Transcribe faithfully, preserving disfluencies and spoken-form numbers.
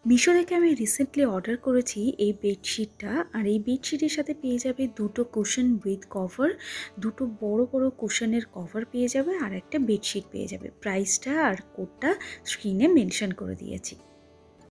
মিশো থেকে আমি recently order করেছি এই বেডশিটটা। আর এই বেডশিটের সাথে পেয়ে যাবে দুটো কুশন উইথ কভার, দুটো বড় বড় কুশনের কভার পেয়ে যাবে আর একটা বেডশিট পেয়ে যাবে। প্রাইসটা আর কোডটা স্ক্রিনে মেনশন করে দিয়েছি।